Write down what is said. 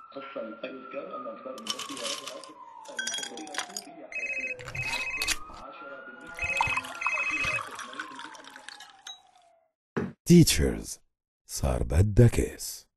خاصة يذكر أن الضرب باختيارات المفضلين الصوفية حيث يمثل 10% من 2% من Teachers صار بدها كيس.